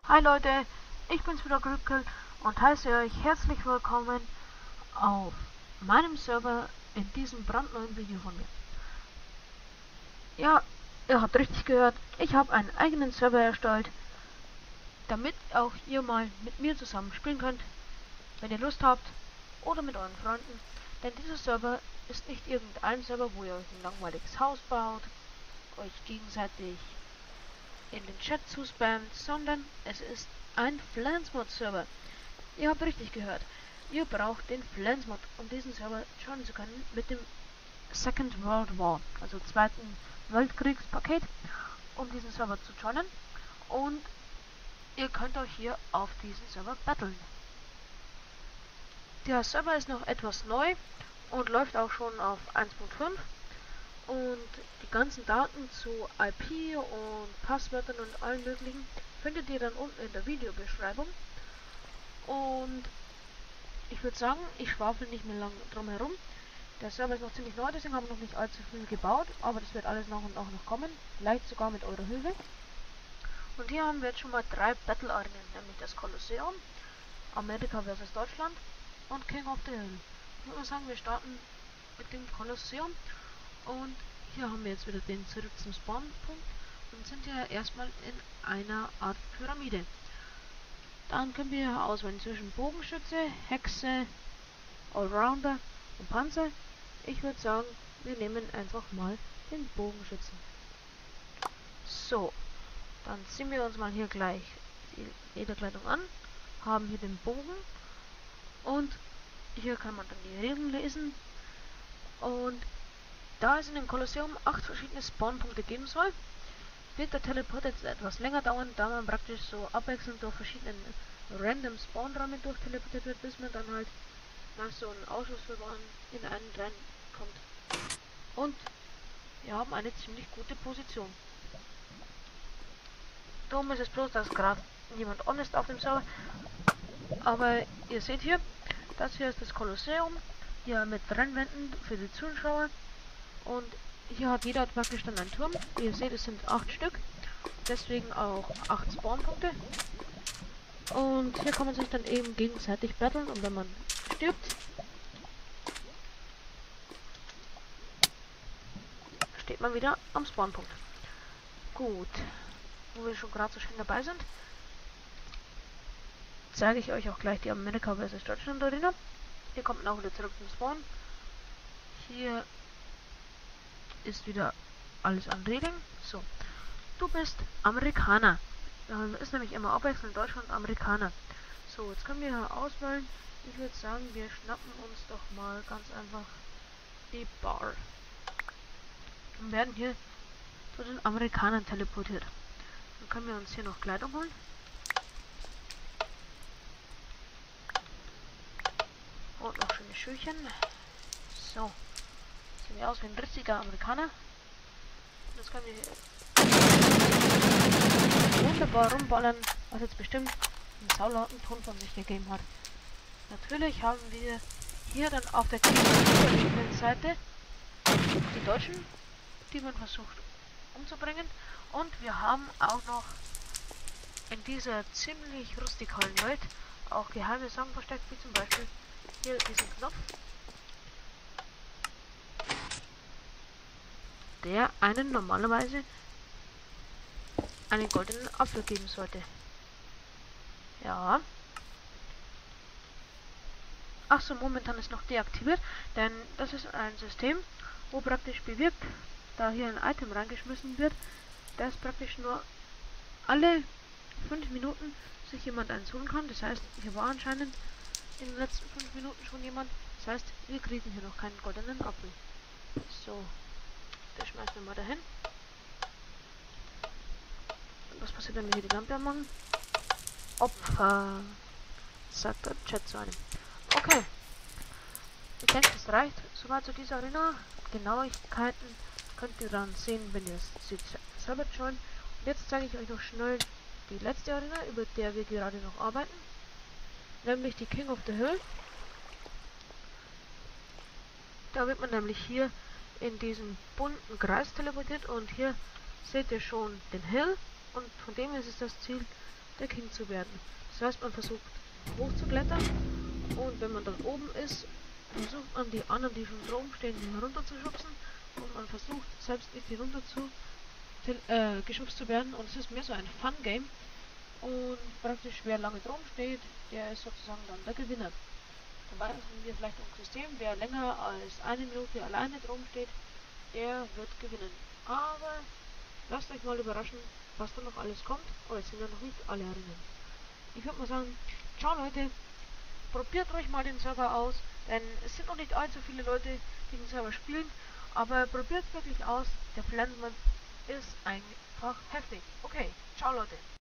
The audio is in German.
Hi Leute, ich bin's wieder Glückel und heiße euch herzlich willkommen auf meinem Server in diesem brandneuen Video von mir. Ja, ihr habt richtig gehört, ich habe einen eigenen Server erstellt, damit auch ihr mal mit mir zusammen spielen könnt, wenn ihr Lust habt, oder mit euren Freunden. Denn dieser Server ist nicht irgendein Server, wo ihr euch ein langweiliges Haus baut, euch gegenseitig in den Chat zuspammt, sondern es ist ein Flansmod-Server. Ihr habt richtig gehört. Ihr braucht den Flansmod, um diesen Server joinen zu können mit dem Second World War, also Zweiten Weltkriegspaket, um diesen Server zu joinen. Und ihr könnt euch hier auf diesen Server battlen. Der Server ist noch etwas neu und läuft auch schon auf 1.5. Und die ganzen Daten zu IP und Passwörtern und allen möglichen findet ihr dann unten in der Videobeschreibung. Und ich würde sagen, ich schwafel nicht mehr lang drum herum. Der Server ist noch ziemlich neu, deswegen haben wir noch nicht allzu viel gebaut, aber das wird alles nach und nach noch kommen, vielleicht sogar mit eurer Hilfe. Und hier haben wir jetzt schon mal 3 Battle Arenen, nämlich das Kolosseum, Amerika vs. Deutschland und King of the Hill. Ich würde sagen, wir starten mit dem Kolosseum. Und hier haben wir jetzt wieder den zurück zum Spawnpunkt und sind ja erstmal in einer Art Pyramide. Dann können wir hier auswählen zwischen Bogenschütze, Hexe, Allrounder und Panzer. Ich würde sagen, wir nehmen einfach mal den Bogenschützen. So, dann ziehen wir uns mal hier gleich die Lederkleidung an, haben hier den Bogen und hier kann man dann die Regeln lesen. Und da es in dem Kolosseum 8 verschiedene Spawnpunkte geben soll, wird der Teleport jetzt etwas länger dauern, da man praktisch so abwechselnd durch verschiedene random Spawnräume durchteleportiert wird, bis man dann halt nach so einem Ausschussverfahren in einen reinkommt. Und wir haben eine ziemlich gute Position. Dumm ist es bloß, dass gerade niemand on ist auf dem Server. Aber ihr seht hier, das hier ist das Kolosseum, hier mit Rennwänden für die Zuschauer. Und hier hat jeder praktisch dann einen Turm. Wie ihr seht, es sind 8 Stück. Deswegen auch 8 Spawnpunkte. Und hier kann man sich dann eben gegenseitig battlen. Und wenn man stirbt, steht man wieder am Spawnpunkt. Gut. Wo wir schon gerade so schön dabei sind, zeige ich euch auch gleich die Amerika vs. Deutschland Arena. Hier kommt man auch wieder zurück zum Spawn. Hier ist wieder alles an Regeln. So, du bist Amerikaner. Ist nämlich immer abwechselnd Deutschland und Amerikaner. So, jetzt können wir hier auswählen. Ich würde sagen, wir schnappen uns doch mal ganz einfach die Bar. Und werden hier zu den Amerikanern teleportiert. Dann können wir uns hier noch Kleidung holen. Und noch schöne Schüchen. So. Sehen wir aus wie ein richtiger Amerikaner. Das können wir wunderbar rumballern, was jetzt bestimmt einen saulauten Ton von sich gegeben hat. Natürlich haben wir hier dann auf der Seite die Deutschen, die man versucht umzubringen. Und wir haben auch noch in dieser ziemlich rustikalen Welt auch geheime Sachen versteckt, wie zum Beispiel hier diesen Knopf, der einen normalerweise einen goldenen Apfel geben sollte. Ja. Achso, momentan ist noch deaktiviert, denn das ist ein System, wo praktisch bewirkt, da hier ein Item reingeschmissen wird, dass praktisch nur alle 5 Minuten sich jemand eins holen kann. Das heißt, hier war anscheinend in den letzten 5 Minuten schon jemand. Das heißt, wir kriegen hier noch keinen goldenen Apfel. So. Das schmeißen wir mal dahin. Was passiert, wenn wir hier die Lampe anmachen? Opfer, sagt der Chat zu einem. Okay. Ich denke, das reicht soweit zu dieser Arena. Genauigkeiten könnt ihr dann sehen, wenn ihr es selber joint. Und jetzt zeige ich euch noch schnell die letzte Arena, über der wir gerade noch arbeiten. Nämlich die King of the Hill. Da wird man nämlich hier in diesen bunten Kreis teleportiert und hier seht ihr schon den Hill und von dem ist es das Ziel, der King zu werden. Das heißt, man versucht hochzuklettern und wenn man dann oben ist, versucht man die anderen, die schon oben stehen, runter zu schubsen und man versucht selbst nicht hier runter zu geschubst zu werden und es ist mehr so ein Fun-Game und praktisch wer lange drum steht, der ist sozusagen dann der Gewinner. Dabei haben wir vielleicht ein System, wer länger als eine Minute alleine drum steht, der wird gewinnen. Aber lasst euch mal überraschen, was da noch alles kommt. Oh, jetzt sind ja noch nicht alle erinnern. Ich würde mal sagen, ciao Leute, probiert euch mal den Server aus, denn es sind noch nicht allzu viele Leute, die den Server spielen, aber probiert wirklich aus, der Blendman ist einfach heftig. Okay, ciao Leute.